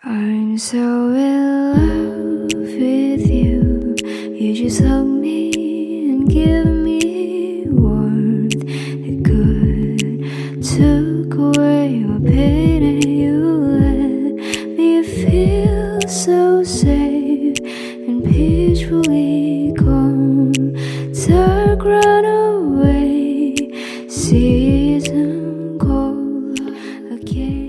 I'm so in love with you. You just hug me and give me warmth. It could took away my pain and you let me feel so safe and peacefully calm. Dark run away, season cold again.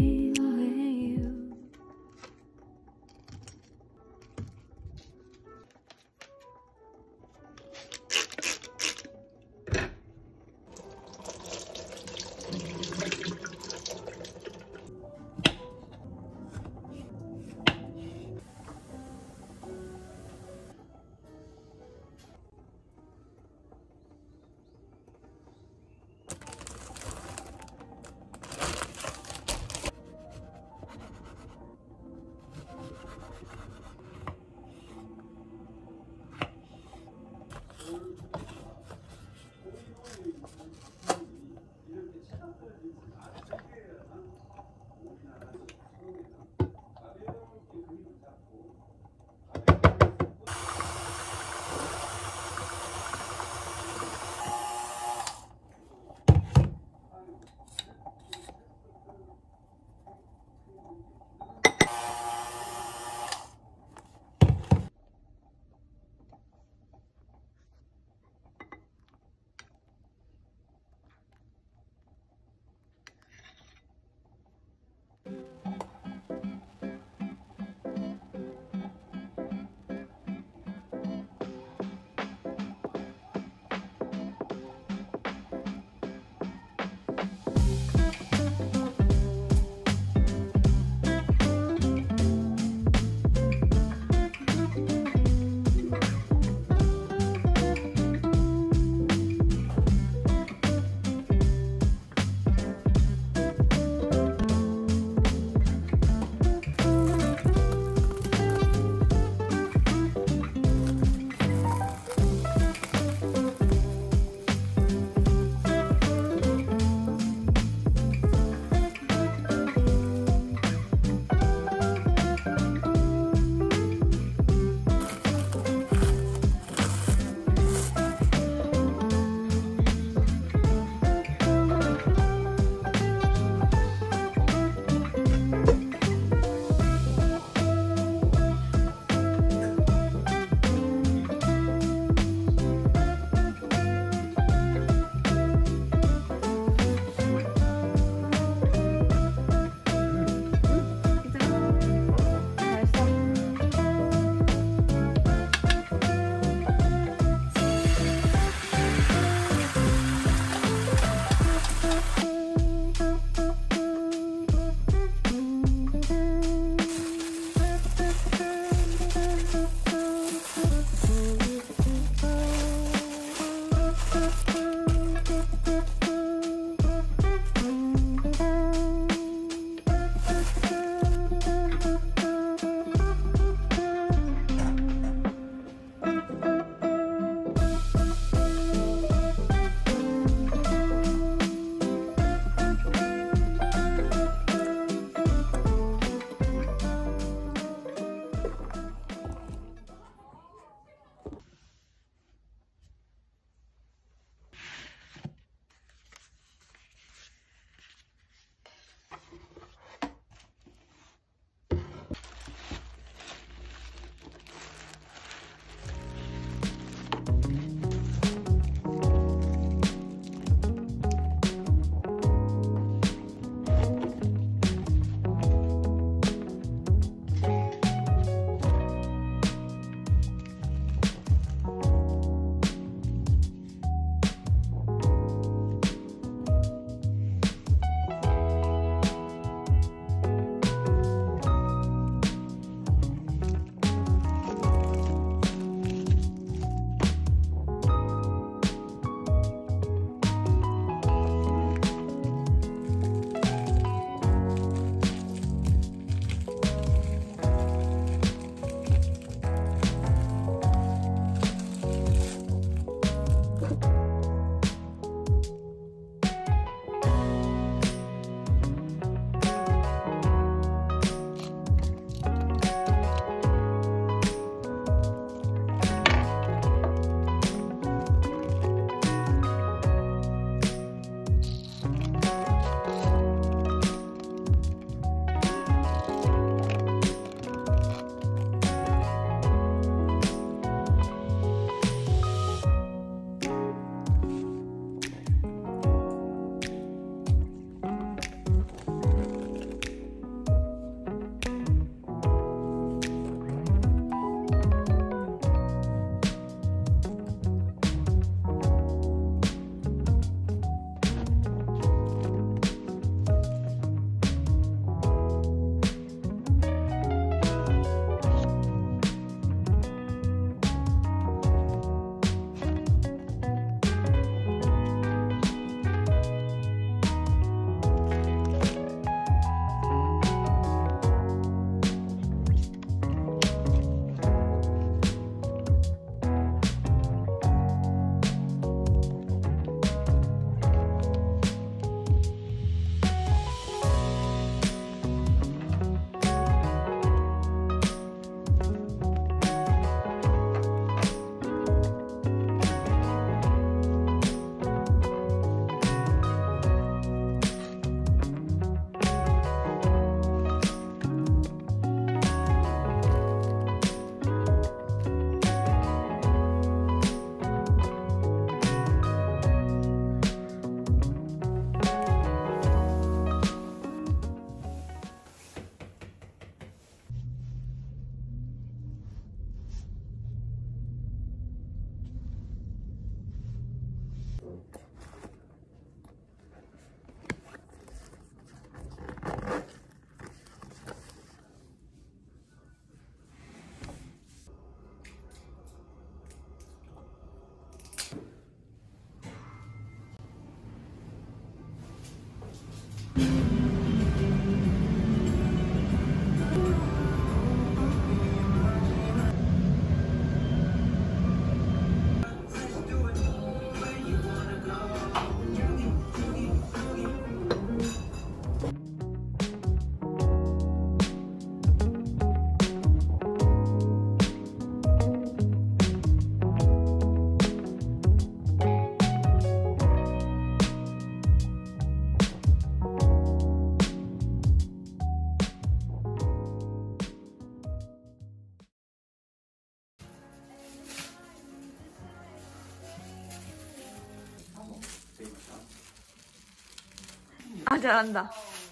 아, 잘한다.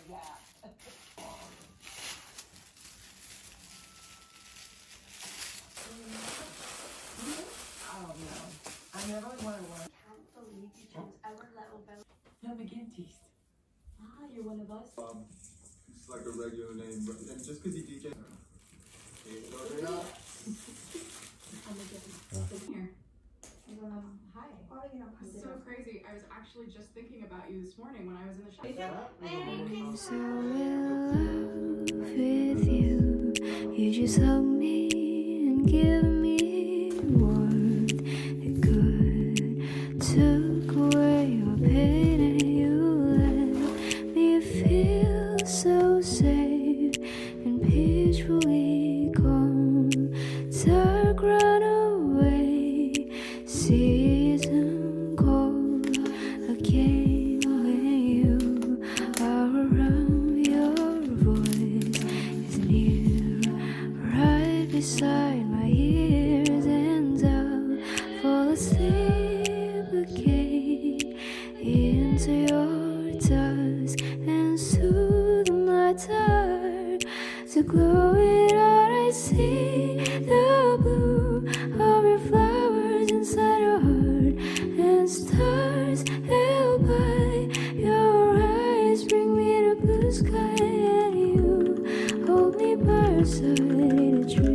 You're one of us. It's like a regular name, but and just because he DJ. I'm here. Hi. It's so crazy. I was actually just thinking about you this morning when I was in the shop. I'm so in love with you. You just hug me and give me warmth. It could took away your pain and you let me feel so safe and peacefully calm. Dark run away, season cold. I came when you are around. Your voice is near, right beside my ears, and I'll fall asleep again into your dusk and soothe my dark. To glow it out, I see the blue of your flowers inside your heart, and stars held by your eyes bring me to blue sky, and you hold me by your side in a dream.